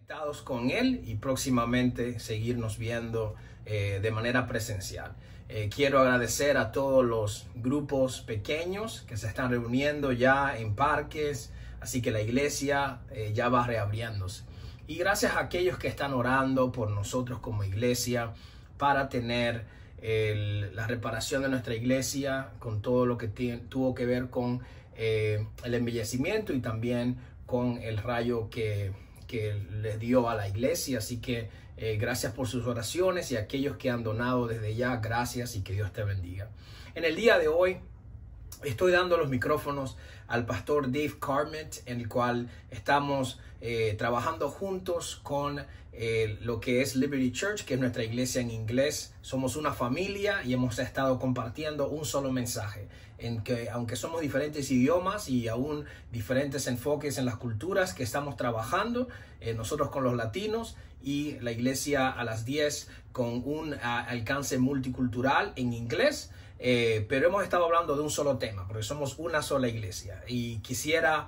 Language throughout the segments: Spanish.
conectados con él y próximamente seguirnos viendo de manera presencial. Quiero agradecer a todos los grupos pequeños que se están reuniendo ya en parques, así que la iglesia ya va reabriéndose. Y gracias a aquellos que están orando por nosotros como iglesia para tener la reparación de nuestra iglesia con todo lo que tuvo que ver con el embellecimiento y también con el rayo que les dio a la iglesia. Así que gracias por sus oraciones, y a aquellos que han donado desde ya, gracias y que Dios te bendiga. En el día de hoy estoy dando los micrófonos al pastor Dave Carmet, en el cual estamos trabajando juntos con lo que es Liberty Church, que es nuestra iglesia en inglés. Somos una familia y hemos estado compartiendo un solo mensaje, en que aunque somos diferentes idiomas y aún diferentes enfoques en las culturas que estamos trabajando, nosotros con los latinos y la iglesia a las 10 con un alcance multicultural en inglés, pero hemos estado hablando de un solo tema porque somos una sola iglesia, y quisiera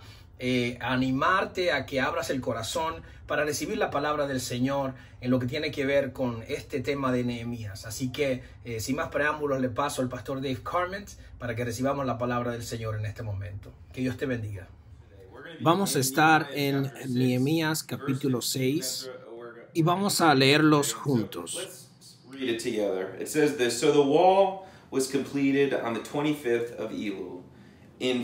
animarte a que abras el corazón para recibir la palabra del Señor en lo que tiene que ver con este tema de Nehemías. Así que sin más preámbulos, le paso al pastor Dave Carmet para que recibamos la palabra del Señor en este momento. Que Dios te bendiga. Vamos a estar en Nehemías capítulo 6 y vamos a leerlos juntos. Read it together. It says this: So the wall was completed on the 25th of Elul in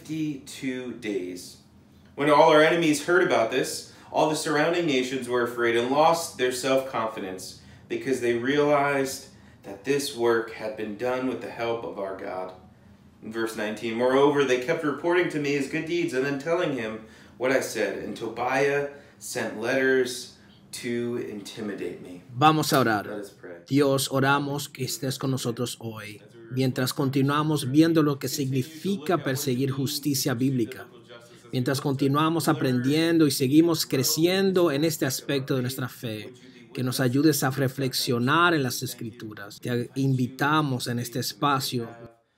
52 days. When all our enemies heard about this, all the surrounding nations were afraid and lost their self-confidence because they realized that this work had been done with the help of our God. In verse 19, moreover, they kept reporting to me his good deeds and then telling him what I said. And Tobiah sent letters to intimidate me. Vamos a orar. Let us pray. Dios, oramos que estés con nosotros hoy, mientras continuamos viendo lo que significa perseguir justicia bíblica, mientras continuamos aprendiendo y seguimos creciendo en este aspecto de nuestra fe, que nos ayudes a reflexionar en las Escrituras. Te invitamos en este espacio.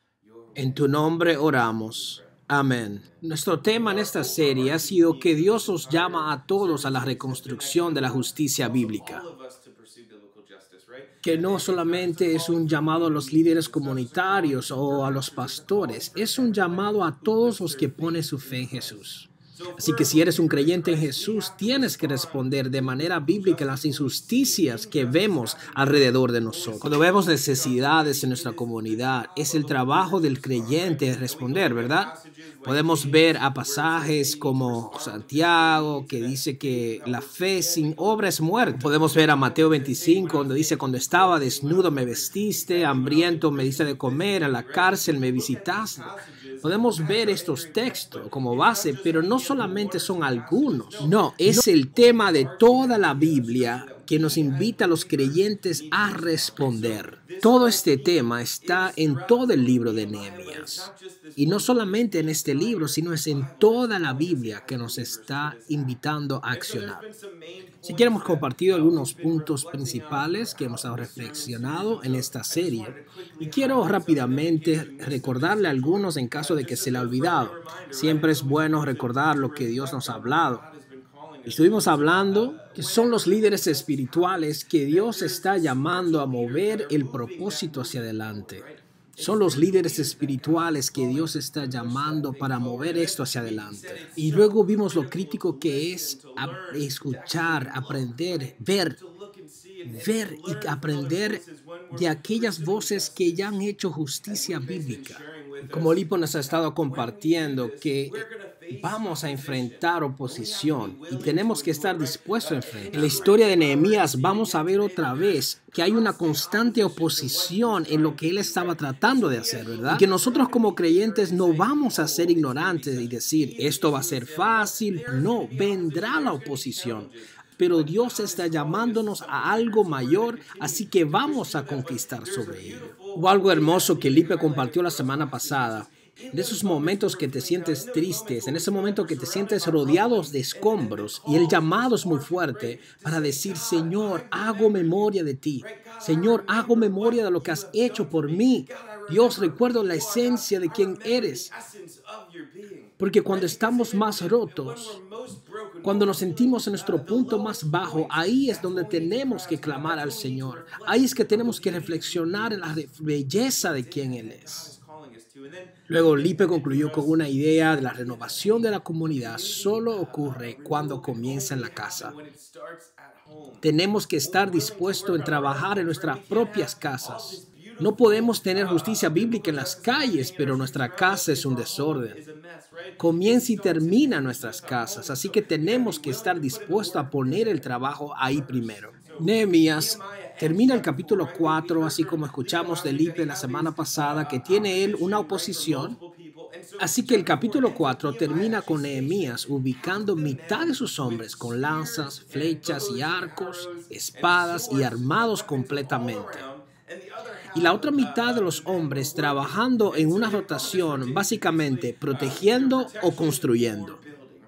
En tu nombre oramos. Amén. Nuestro tema en esta serie ha sido que Dios nos llama a todos a la reconstrucción de la justicia bíblica. Que no solamente es un llamado a los líderes comunitarios o a los pastores, es un llamado a todos los que ponen su fe en Jesús. Así que si eres un creyente en Jesús, tienes que responder de manera bíblica a las injusticias que vemos alrededor de nosotros. Cuando vemos necesidades en nuestra comunidad, es el trabajo del creyente responder, ¿verdad? Podemos ver a pasajes como Santiago, que dice que la fe sin obra es muerte. Podemos ver a Mateo 25, donde dice: cuando estaba desnudo me vestiste, hambriento me diste de comer, a la cárcel me visitaste. Podemos ver estos textos como base, pero no solamente son algunos. No, es el tema de toda la Biblia que nos invita a los creyentes a responder. Todo este tema está en todo el libro de Nehemías. Y no solamente en este libro, sino es en toda la Biblia que nos está invitando a accionar. Si queremos compartir algunos puntos principales que hemos reflexionado en esta serie, y quiero rápidamente recordarle algunos en caso de que se le ha olvidado. Siempre es bueno recordar lo que Dios nos ha hablado. Estuvimos hablando que son los líderes espirituales que Dios está llamando a mover el propósito hacia adelante. Son los líderes espirituales que Dios está llamando para mover esto hacia adelante. Y luego vimos lo crítico que es escuchar, aprender, ver y aprender de aquellas voces que ya han hecho justicia bíblica. Como Lipo nos ha estado compartiendo, que vamos a enfrentar oposición y tenemos que estar dispuestos a enfrentar. En la historia de Nehemías vamos a ver otra vez que hay una constante oposición en lo que él estaba tratando de hacer, ¿verdad? Y que nosotros como creyentes no vamos a ser ignorantes y decir, esto va a ser fácil. No, vendrá la oposición. Pero Dios está llamándonos a algo mayor, así que vamos a conquistar sobre ello. Hubo algo hermoso que Lipe compartió la semana pasada. De esos momentos que te sientes tristes, en ese momento que te sientes rodeados de escombros, y el llamado es muy fuerte para decir: Señor, hago memoria de ti. Señor, hago memoria de lo que has hecho por mí. Dios, recuerdo la esencia de quién eres. Porque cuando estamos más rotos, Cuando nos sentimos en nuestro punto más bajo, ahí es donde tenemos que clamar al Señor. Ahí es que tenemos que reflexionar en la belleza de quién Él es. Luego, Lipe concluyó con una idea de la renovación de la comunidad solo ocurre cuando comienza en la casa. Tenemos que estar dispuestos en trabajar en nuestras propias casas. No podemos tener justicia bíblica en las calles, pero nuestra casa es un desorden. Comienza y termina en nuestras casas, así que tenemos que estar dispuestos a poner el trabajo ahí primero. Nehemías termina el capítulo 4, así como escuchamos de Lipe la semana pasada, que tiene él una oposición. Así que el capítulo 4 termina con Nehemías ubicando mitad de sus hombres con lanzas, flechas y arcos, espadas y armados completamente. Y la otra mitad de los hombres trabajando en una rotación, básicamente protegiendo o construyendo.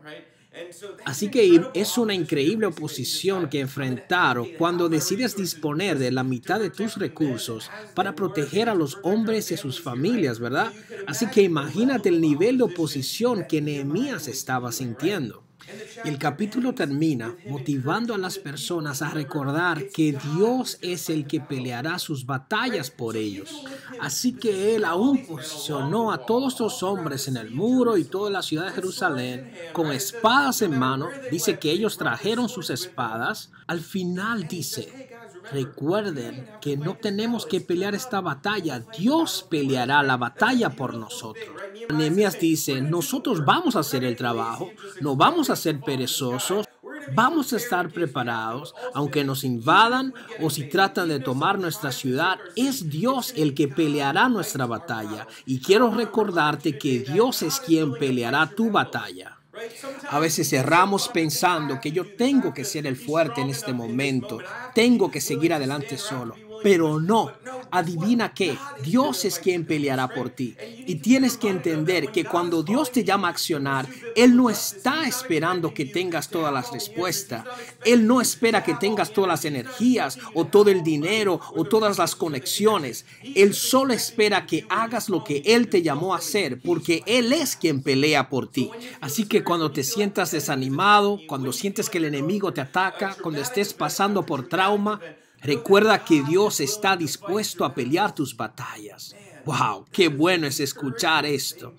Así que es una increíble oposición que enfrentar cuando decides disponer de la mitad de tus recursos para proteger a los hombres y a sus familias, ¿verdad? Así que imagínate el nivel de oposición que Nehemías estaba sintiendo. Y el capítulo termina motivando a las personas a recordar que Dios es el que peleará sus batallas por ellos. Así que Él aún posicionó a todos los hombres en el muro y toda la ciudad de Jerusalén con espadas en mano. Dice que ellos trajeron sus espadas. Al final dice: recuerden que no tenemos que pelear esta batalla. Dios peleará la batalla por nosotros. Nehemías dice: nosotros vamos a hacer el trabajo, no vamos a ser perezosos, vamos a estar preparados, aunque nos invadan o si tratan de tomar nuestra ciudad, es Dios el que peleará nuestra batalla. Y quiero recordarte que Dios es quien peleará tu batalla. A veces cerramos pensando que yo tengo que ser el fuerte en este momento, tengo que seguir adelante solo. Pero no, adivina qué, Dios es quien peleará por ti. Y tienes que entender que cuando Dios te llama a accionar, Él no está esperando que tengas todas las respuestas. Él no espera que tengas todas las energías o todo el dinero o todas las conexiones. Él solo espera que hagas lo que Él te llamó a hacer, porque Él es quien pelea por ti. Así que cuando te sientas desanimado, cuando sientes que el enemigo te ataca, cuando estés pasando por trauma, recuerda que Dios está dispuesto a pelear tus batallas. ¡Wow! ¡Qué bueno es escuchar esto!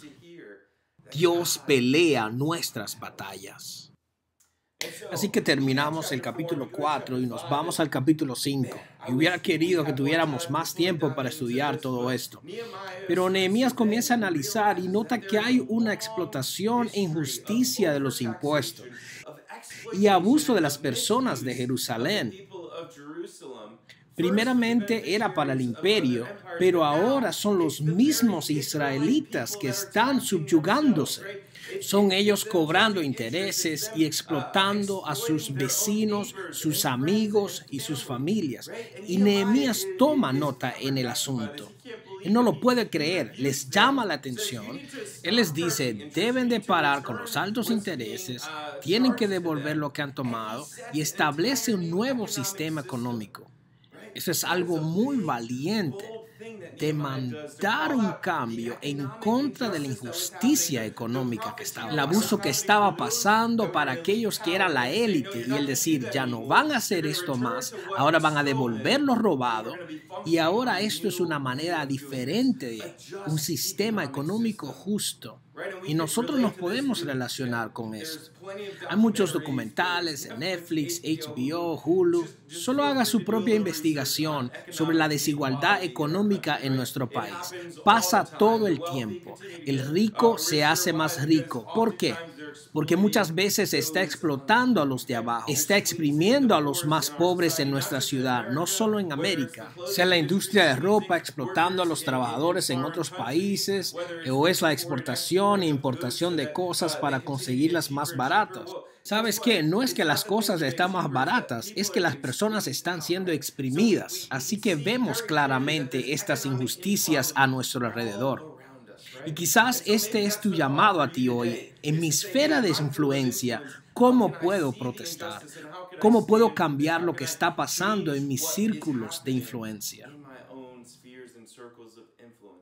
Dios pelea nuestras batallas. Así que terminamos el capítulo 4 y nos vamos al capítulo 5. Y hubiera querido que tuviéramos más tiempo para estudiar todo esto. Pero Nehemías comienza a analizar y nota que hay una explotación e injusticia de los impuestos y abuso de las personas de Jerusalén. Primeramente era para el imperio, pero ahora son los mismos israelitas que están subyugándose. Son ellos cobrando intereses y explotando a sus vecinos, sus amigos y sus familias. Y Nehemías toma nota en el asunto. Él no lo puede creer, les llama la atención. Él les dice, deben de parar con los altos intereses, tienen que devolver lo que han tomado y establece un nuevo sistema económico. Eso es algo muy valiente, demandar un cambio en contra de la injusticia económica que estaba, el abuso que estaba pasando para aquellos que eran la élite, y el decir, ya no van a hacer esto más, ahora van a devolver lo robado, y ahora esto es una manera diferente de un sistema económico justo. Y nosotros nos podemos relacionar con esto. Hay muchos documentales en Netflix, HBO, Hulu. Solo haga su propia investigación sobre la desigualdad económica en nuestro país. Pasa todo el tiempo. El rico se hace más rico. ¿Por qué? Porque muchas veces está explotando a los de abajo, está exprimiendo a los más pobres en nuestra ciudad, no solo en América. Sea la industria de ropa explotando a los trabajadores en otros países, o es la exportación e importación de cosas para conseguirlas más baratas. ¿Sabes qué? No es que las cosas están más baratas, es que las personas están siendo exprimidas. Así que vemos claramente estas injusticias a nuestro alrededor. Y quizás este es tu llamado a ti hoy. En mi esfera de influencia, ¿cómo puedo protestar? ¿Cómo puedo cambiar lo que está pasando en mis círculos de influencia?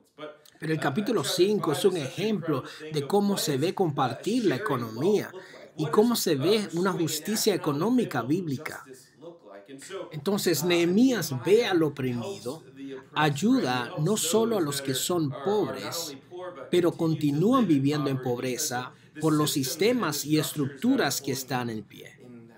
Pero el capítulo 5 es un ejemplo de cómo se ve compartir la economía. y cómo se ve una justicia económica bíblica. Entonces, Nehemías ve al oprimido, ayuda no solo a los que son pobres, pero continúan viviendo en pobreza por los sistemas y estructuras que están en pie.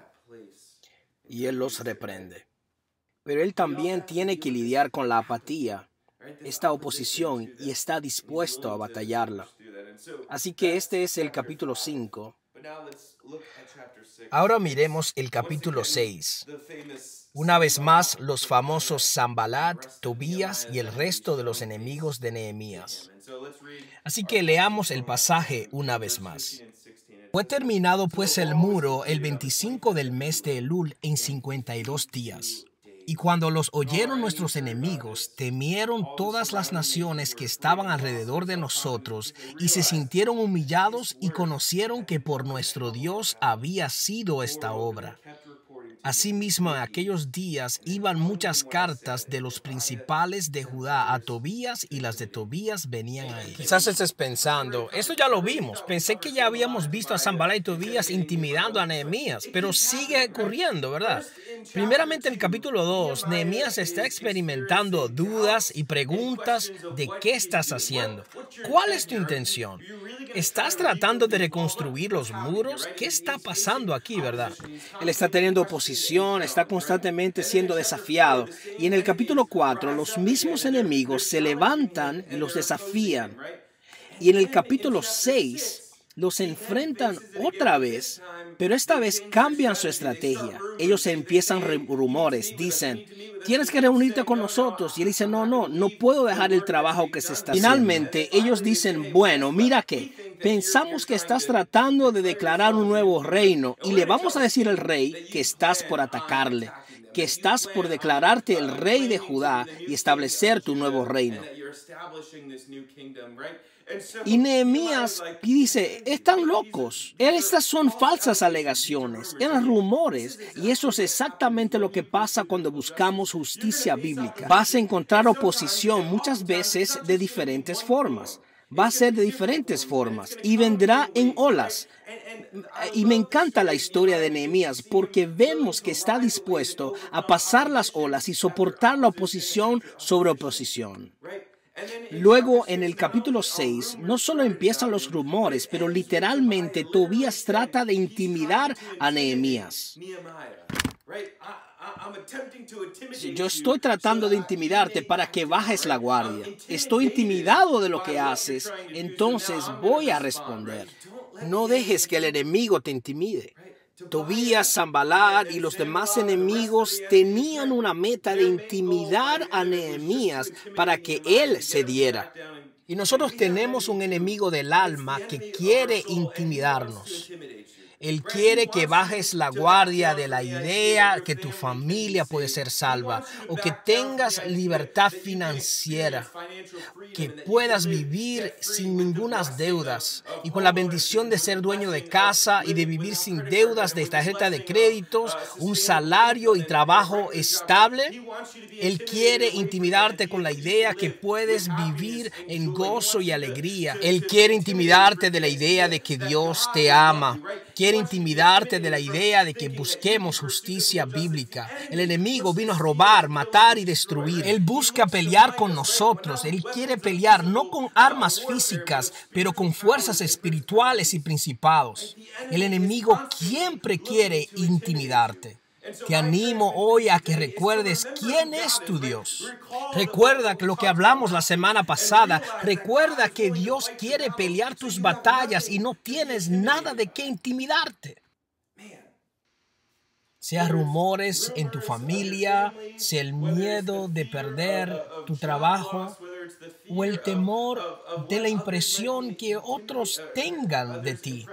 Y él los reprende. Pero él también tiene que lidiar con la apatía, esta oposición, y está dispuesto a batallarla. Así que este es el capítulo 5. Ahora miremos el capítulo 6. Una vez más, los famosos Sanbalat, Tobías y el resto de los enemigos de Nehemías. Así que leamos el pasaje una vez más. Fue terminado pues el muro el 25 del mes de Elul en 52 días. Y cuando los oyeron nuestros enemigos, temieron todas las naciones que estaban alrededor de nosotros y se sintieron humillados y conocieron que por nuestro Dios había sido esta obra. Asimismo, en aquellos días iban muchas cartas de los principales de Judá a Tobías y las de Tobías venían a él. Quizás estés pensando, esto ya lo vimos. Pensé que ya habíamos visto a Sanbalat y Tobías intimidando a Nehemías, pero sigue ocurriendo, ¿verdad? Primeramente, en el capítulo 2, Nehemías está experimentando dudas y preguntas de qué estás haciendo. ¿Cuál es tu intención? ¿Estás tratando de reconstruir los muros? ¿Qué está pasando aquí, verdad? Él está teniendo oposición, está constantemente siendo desafiado. Y en el capítulo 4, los mismos enemigos se levantan y los desafían. Y en el capítulo 6, los enfrentan otra vez, pero esta vez cambian su estrategia. Ellos empiezan rumores, dicen, tienes que reunirte con nosotros. Y él dice, no puedo dejar el trabajo que se está haciendo. Finalmente, ellos dicen, bueno, mira que pensamos que estás tratando de declarar un nuevo reino y le vamos a decir al rey que estás por atacarle, que estás por declararte el rey de Judá y establecer tu nuevo reino. Y Nehemías dice, están locos. Estas son falsas alegaciones, eran rumores. Y eso es exactamente lo que pasa cuando buscamos justicia bíblica. Vas a encontrar oposición muchas veces de diferentes formas. Va a ser de diferentes formas y vendrá en olas. Y me encanta la historia de Nehemías porque vemos que está dispuesto a pasar las olas y soportar la oposición sobre oposición. Luego, en el capítulo 6, no solo empiezan los rumores, pero literalmente Tobías trata de intimidar a Nehemías. Yo estoy tratando de intimidarte para que bajes la guardia. Estoy intimidado de lo que haces, entonces voy a responder. No dejes que el enemigo te intimide. Tobías, Sanbalat y los demás enemigos tenían una meta de intimidar a Nehemías para que él cediera. Y nosotros tenemos un enemigo del alma que quiere intimidarnos. Él quiere que bajes la guardia de la idea que tu familia puede ser salva o que tengas libertad financiera, que puedas vivir sin ninguna deudas y con la bendición de ser dueño de casa y de vivir sin deudas de tarjeta de créditos, un salario y trabajo estable. Él quiere intimidarte con la idea que puedes vivir en gozo y alegría. Él quiere intimidarte de la idea de que Dios te ama. Quiere intimidarte de la idea de que busquemos justicia bíblica. El enemigo vino a robar, matar y destruir. Él busca pelear con nosotros. Él quiere pelear no con armas físicas, pero con fuerzas espirituales y principados. El enemigo siempre quiere intimidarte. Te animo hoy a que recuerdes quién es tu Dios. Recuerda lo que hablamos la semana pasada. Recuerda que Dios quiere pelear tus batallas y no tienes nada de qué intimidarte. Sea rumores en tu familia, sea el miedo de perder tu trabajo o el temor de la impresión que otros tengan de ti.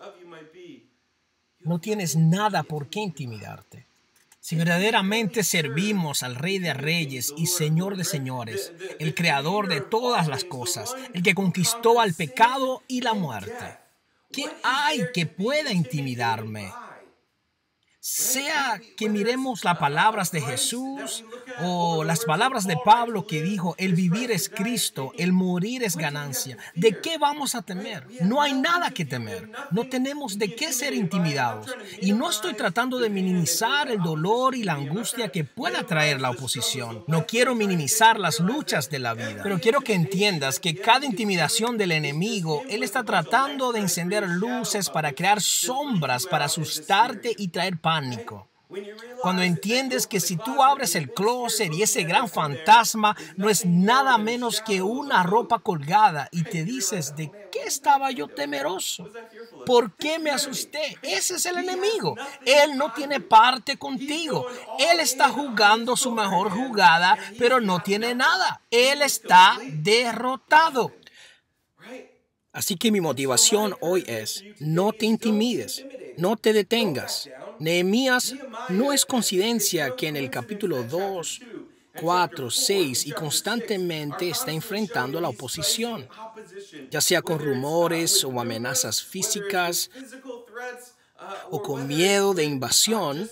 No tienes nada por qué intimidarte. Si verdaderamente servimos al Rey de Reyes y Señor de Señores, el Creador de todas las cosas, el que conquistó al pecado y la muerte, ¿qué hay que pueda intimidarme? Sea que miremos las palabras de Jesús o las palabras de Pablo que dijo, el vivir es Cristo, el morir es ganancia. ¿De qué vamos a temer? No hay nada que temer. No tenemos de qué ser intimidados. Y no estoy tratando de minimizar el dolor y la angustia que pueda traer la oposición. No quiero minimizar las luchas de la vida. Pero quiero que entiendas que cada intimidación del enemigo, él está tratando de encender luces para crear sombras, para asustarte y traer pánico. Cuando entiendes que si tú abres el closet y ese gran fantasma no es nada menos que una ropa colgada y te dices, ¿de qué estaba yo temeroso? ¿Por qué me asusté? Ese es el enemigo. Él no tiene parte contigo. Él está jugando su mejor jugada, pero no tiene nada. Él está derrotado. Así que mi motivación hoy es, no te intimides, no te detengas. Nehemías no es coincidencia que en el capítulo 2, 4, 6 y constantemente está enfrentando la oposición, ya sea con rumores o amenazas físicas o con miedo de invasión.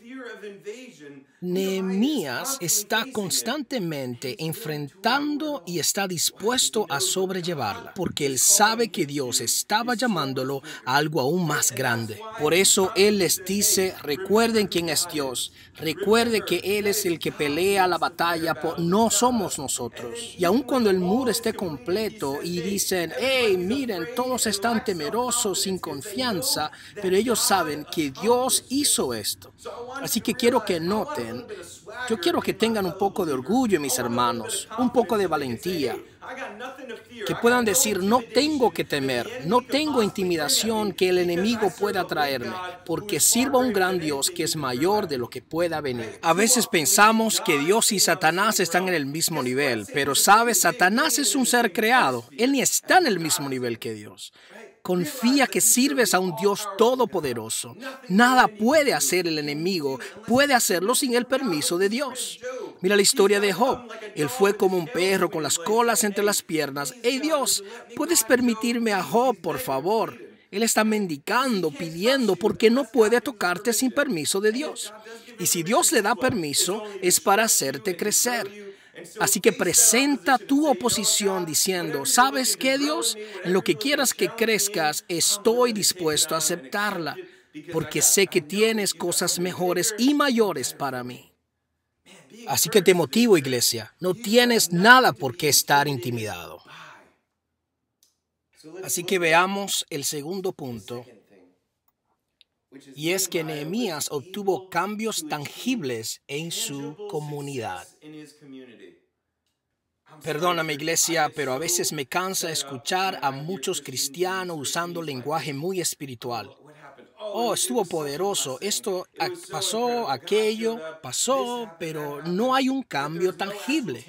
Nehemías está constantemente enfrentando y está dispuesto a sobrellevarla, porque él sabe que Dios estaba llamándolo a algo aún más grande. Por eso él les dice, recuerden quién es Dios, recuerde que Él es el que pelea la batalla, no somos nosotros. Y aun cuando el muro esté completo y dicen, hey, miren, todos están temerosos, sin confianza, pero ellos saben que Dios hizo esto. Así que quiero que noten, yo quiero que tengan un poco de orgullo, mis hermanos, un poco de valentía, que puedan decir, no tengo que temer, no tengo intimidación que el enemigo pueda traerme, porque sirvo a un gran Dios que es mayor de lo que pueda venir. A veces pensamos que Dios y Satanás están en el mismo nivel, pero sabes, Satanás es un ser creado, él ni está en el mismo nivel que Dios. Confía que sirves a un Dios todopoderoso. Nada puede hacer el enemigo, puede hacerlo sin el permiso de Dios. Mira la historia de Job. Él fue como un perro con las colas entre las piernas. Hey Dios, ¿puedes permitirme a Job, por favor? Él está mendicando, pidiendo, porque no puede tocarte sin permiso de Dios. Y si Dios le da permiso, es para hacerte crecer. Así que presenta tu oposición diciendo, ¿sabes qué, Dios? En lo que quieras que crezcas, estoy dispuesto a aceptarla, porque sé que tienes cosas mejores y mayores para mí. Así que te motivo, iglesia, no tienes nada por qué estar intimidado. Así que veamos el segundo punto, y es que Nehemías obtuvo cambios tangibles en su comunidad. Perdóname, iglesia, pero a veces me cansa escuchar a muchos cristianos usando lenguaje muy espiritual. Oh, estuvo poderoso, esto pasó, aquello pasó, pero no hay un cambio tangible.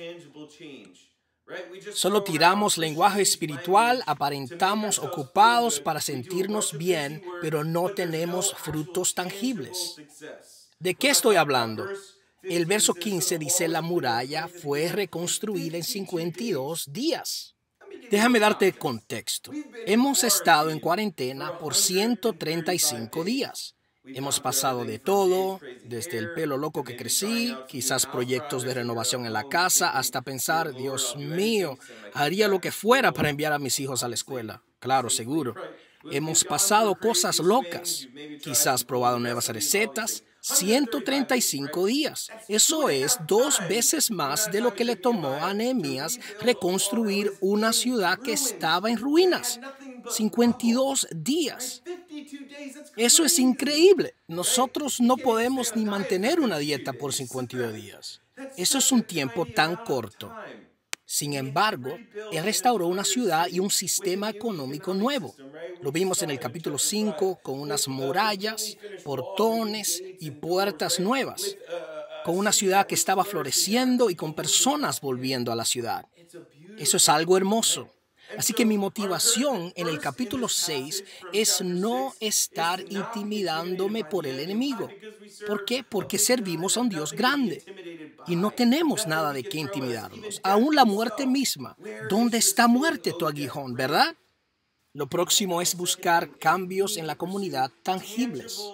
Solo tiramos lenguaje espiritual, aparentamos ocupados para sentirnos bien, pero no tenemos frutos tangibles. ¿De qué estoy hablando? El verso 15 dice, la muralla fue reconstruida en 52 días. Déjame darte contexto. Hemos estado en cuarentena por 135 días. Hemos pasado de todo, desde el pelo loco que crecí, quizás proyectos de renovación en la casa, hasta pensar, Dios mío, haría lo que fuera para enviar a mis hijos a la escuela. Claro, seguro. Hemos pasado cosas locas, quizás probado nuevas recetas. 135 días. Eso es 2 veces más de lo que le tomó a Nehemías reconstruir una ciudad que estaba en ruinas. 52 días. Eso es increíble. Nosotros no podemos ni mantener una dieta por 52 días. Eso es un tiempo tan corto. Sin embargo, él restauró una ciudad y un sistema económico nuevo. Lo vimos en el capítulo 5 con unas murallas, portones y puertas nuevas, con una ciudad que estaba floreciendo y con personas volviendo a la ciudad. Eso es algo hermoso. Así que mi motivación en el capítulo 6 es no estar intimidándome por el enemigo. ¿Por qué? Porque servimos a un Dios grande y no tenemos nada de qué intimidarnos. Aún la muerte misma. ¿Dónde está muerte tu aguijón, verdad? Lo próximo es buscar cambios en la comunidad tangibles.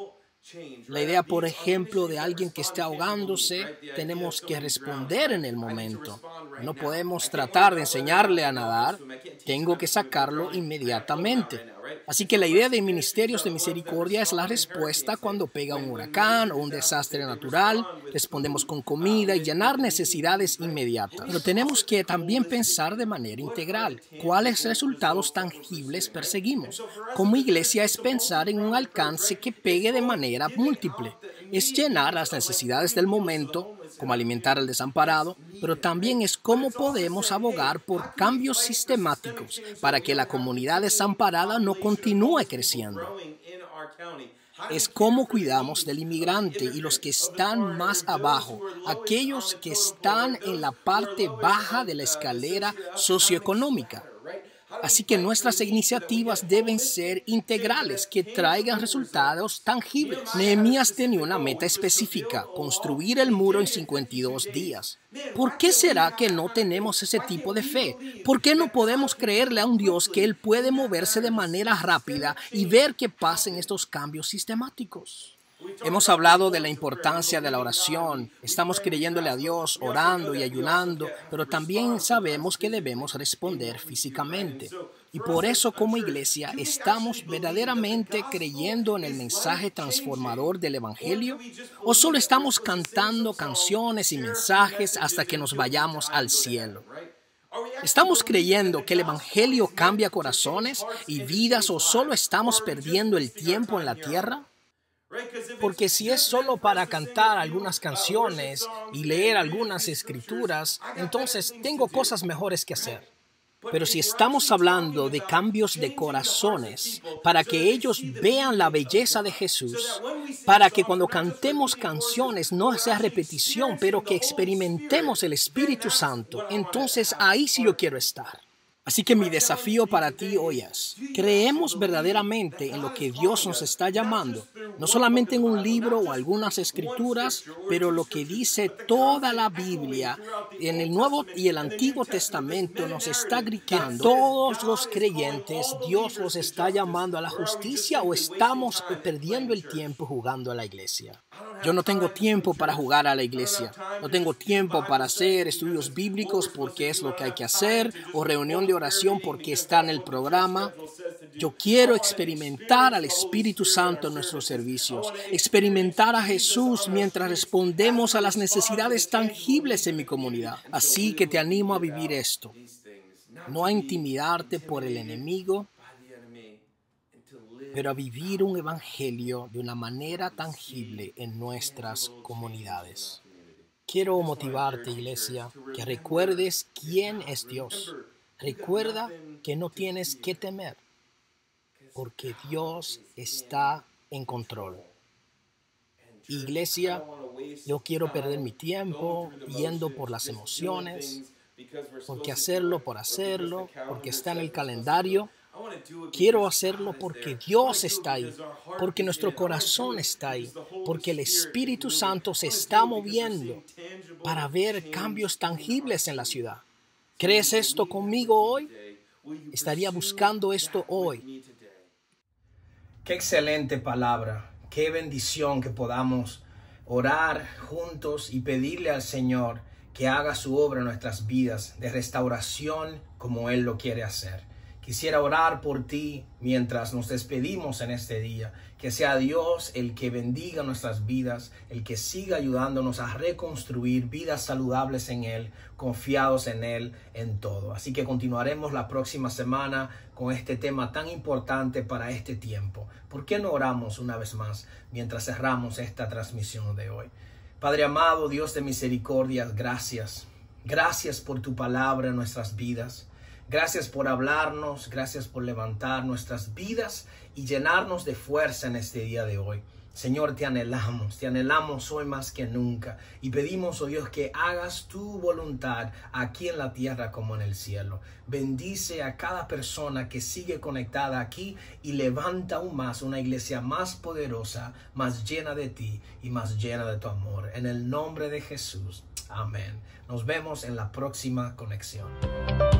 La idea, por ejemplo, de alguien que esté ahogándose, tenemos que responder en el momento. No podemos tratar de enseñarle a nadar, tengo que sacarlo inmediatamente. Así que la idea de ministerios de misericordia es la respuesta cuando pega un huracán o un desastre natural. Respondemos con comida y llenar necesidades inmediatas. Pero tenemos que también pensar de manera integral. ¿Cuáles resultados tangibles perseguimos? Como iglesia es pensar en un alcance que pegue de manera múltiple. Es llenar las necesidades del momento, como alimentar al desamparado, pero también es cómo podemos abogar por cambios sistemáticos para que la comunidad desamparada no continúe creciendo. Es cómo cuidamos del inmigrante y los que están más abajo, aquellos que están en la parte baja de la escalera socioeconómica. Así que nuestras iniciativas deben ser integrales, que traigan resultados tangibles. Nehemías tenía una meta específica: construir el muro en 52 días. ¿Por qué será que no tenemos ese tipo de fe? ¿Por qué no podemos creerle a un Dios que Él puede moverse de manera rápida y ver que pasen estos cambios sistemáticos? Hemos hablado de la importancia de la oración. Estamos creyéndole a Dios, orando y ayunando, pero también sabemos que debemos responder físicamente. Y por eso, como iglesia, ¿estamos verdaderamente creyendo en el mensaje transformador del Evangelio? ¿O solo estamos cantando canciones y mensajes hasta que nos vayamos al cielo? ¿Estamos creyendo que el Evangelio cambia corazones y vidas, o solo estamos perdiendo el tiempo en la tierra? Porque si es solo para cantar algunas canciones y leer algunas escrituras, entonces tengo cosas mejores que hacer. Pero si estamos hablando de cambios de corazones, para que ellos vean la belleza de Jesús, para que cuando cantemos canciones no sea repetición, pero que experimentemos el Espíritu Santo, entonces ahí sí yo quiero estar. Así que mi desafío para ti hoy es: ¿creemos verdaderamente en lo que Dios nos está llamando? No solamente en un libro o algunas escrituras, pero lo que dice toda la Biblia en el Nuevo y el Antiguo Testamento nos está gritando. Todos los creyentes, Dios los está llamando a la justicia, ¿o estamos perdiendo el tiempo jugando a la iglesia? Yo no tengo tiempo para jugar a la iglesia. No tengo tiempo para hacer estudios bíblicos porque es lo que hay que hacer, o reunión de oración porque está en el programa. Yo quiero experimentar al Espíritu Santo en nuestros servicios, experimentar a Jesús mientras respondemos a las necesidades tangibles en mi comunidad. Así que te animo a vivir esto, no a intimidarte por el enemigo, pero a vivir un evangelio de una manera tangible en nuestras comunidades. Quiero motivarte, iglesia, que recuerdes quién es Dios. Recuerda que no tienes que temer, porque Dios está en control. Iglesia, yo quiero perder mi tiempo yendo por las emociones, porque hacerlo por hacerlo, porque está en el calendario. Quiero hacerlo porque Dios está ahí, porque nuestro corazón está ahí, porque el Espíritu Santo se está moviendo para ver cambios tangibles en la ciudad. ¿Crees esto conmigo hoy? Estaría buscando esto hoy. Qué excelente palabra, qué bendición que podamos orar juntos y pedirle al Señor que haga su obra en nuestras vidas de restauración como Él lo quiere hacer. Quisiera orar por ti mientras nos despedimos en este día. Que sea Dios el que bendiga nuestras vidas, el que siga ayudándonos a reconstruir vidas saludables en Él, confiados en Él en todo. Así que continuaremos la próxima semana con este tema tan importante para este tiempo. ¿Por qué no oramos una vez más mientras cerramos esta transmisión de hoy? Padre amado, Dios de misericordia, gracias. Gracias por tu palabra en nuestras vidas. Gracias por hablarnos, gracias por levantar nuestras vidas y llenarnos de fuerza en este día de hoy. Señor, te anhelamos hoy más que nunca y pedimos, oh Dios, que hagas tu voluntad aquí en la tierra como en el cielo. Bendice a cada persona que sigue conectada aquí y levanta aún más una iglesia más poderosa, más llena de ti y más llena de tu amor. En el nombre de Jesús. Amén. Nos vemos en la próxima conexión.